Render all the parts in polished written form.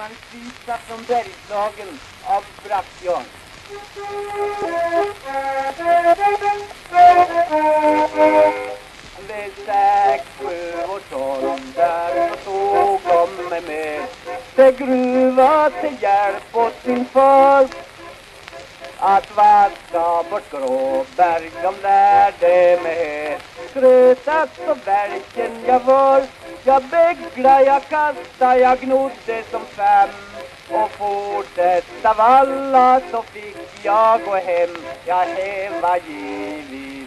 Bergmansvisa från Bergslagen av Brattjörn. Vid 6, 7 års ålder så tog de mig med till gruva till hjälp åt sin far. Att vaska bort gråberg, de lärde mig. Skrötat och verken jag var. Jag bägglade, jag kastade, jag gnodde som 5. Och fortsatt av alla så fick jag gå hem. Jag hemma givet.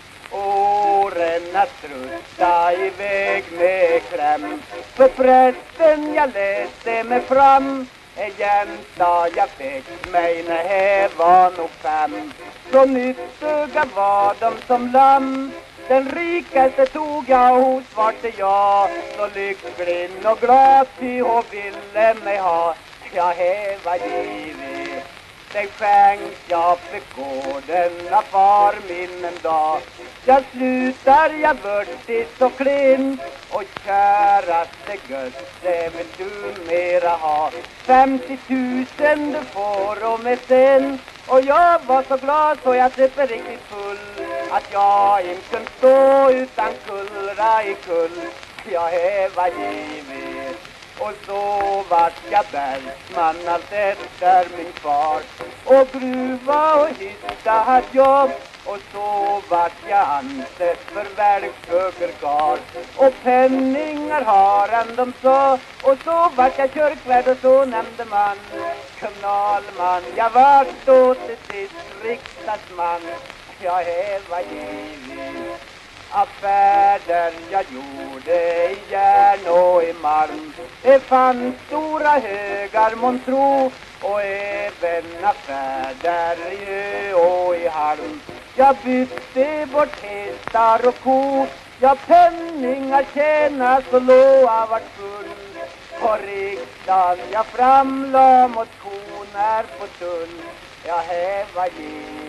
Åren att strutta iväg med kläm. För prästen jag läste mig fram. En jänta jag fick mig när jag var nog 5. Så nyttiga var de som lamm. Den rikaste tog jag hos vart jag. Så lycklig och glad ty hon ville mig ha. Jag häva givet. Den skänk jag fick gården av far min en dag. Jag slutar, jag vörtig så klin. Och käraste Göste vill du mera ha. 50 000 du får om mig sen. Och jag var så glad så jag träffade riktigt full. Att jag inte kunde stå utan kullra i kull. Jag häva givet. Och så vart jag bergsman allt efter min far. Och gruva och hytta hade jobb. Och så vart jag ansett för verkshögergard. Och penningar har han de sa. Och så vart jag kyrkvärd och så nämnde man kommunalman. Jag vart då till sist riksdagsman. Jag häva givet. Affärer jag gjorde i järn och i malm. Det fanns stora högar montro. Och även affärer i ö och i halm. Jag bytte bort hästar och ko. Jag penningar tjäna så låa vart full. På riksdagen jag framla motioner på tull. Jag häva givet.